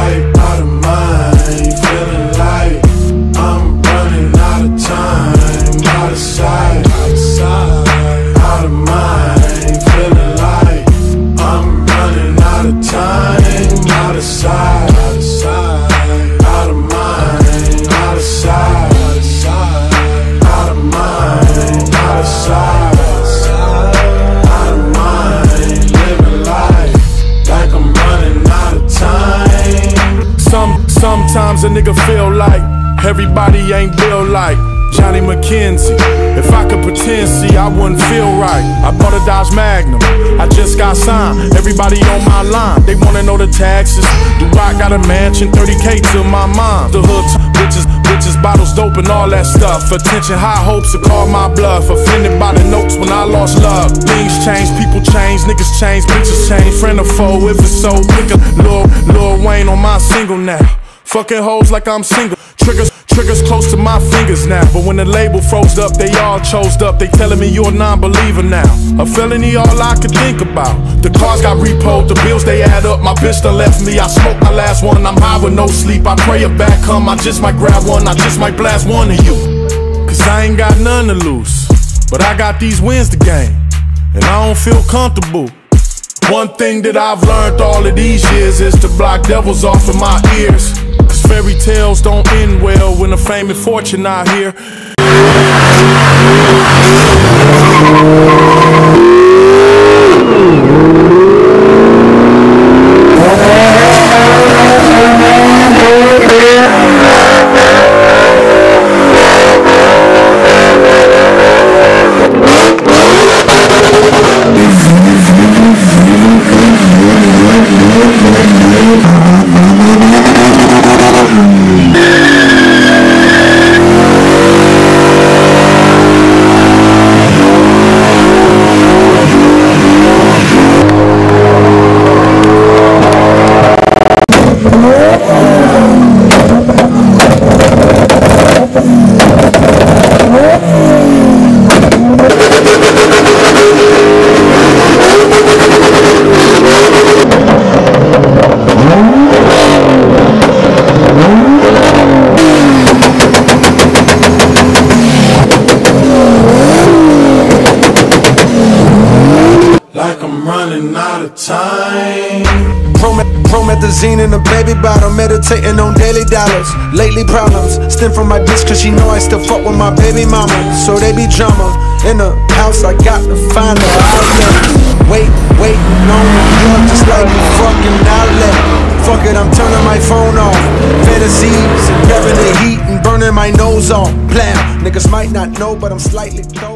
like out of mind, feeling like I'm running out of time, out of sight, out of mind, feeling like I'm running out of time, out of sight, out of mind, out of sight, out of mind, out of sight, out of mind, living life like I'm running out of time. Sometimes a nigga feel like everybody ain't built like Johnny McKenzie. If I could pretend, see, I wouldn't feel right. I bought a Dodge Magnum, I just got signed. Everybody on my line, they wanna know the taxes. Do I got a mansion, 30K to my mom? The hood, bitches, bottles, dope and all that stuff. Attention, high hopes to call my bluff. Offended by the notes when I lost love. Things change, people change, niggas change, bitches change. Friend or foe, if it's so, pick a Lil Wayne on my single now. Fucking hoes like I'm single. Triggers close to my fingers now. But when the label froze up, they all chosed up. They telling me you're a non-believer now. A felony, all I could think about. The cars got repoed, the bills they add up. My bitch done left me, I smoked my last one. I'm high with no sleep, I pray it back come. I just might grab one, I just might blast one of you. Cause I ain't got none to lose, but I got these wins to gain, and I don't feel comfortable. One thing that I've learned all of these years is to block devils off of my ears. Cause fairy tales don't end well when the fame and fortune out here. Like I'm running out of time. Promethazine in a baby bottle, meditating on daily dollars. Lately problems stem from my bitch, cause she know I still fuck with my baby mama. So they be drama in the house, I got to find the outlet. Waiting on the plug just like a fucking outlet. Fuck it, I'm turning my phone off. Fantasies and grabbing the heat and burning my nose off. Blam, niggas might not know, but I'm slightly cold.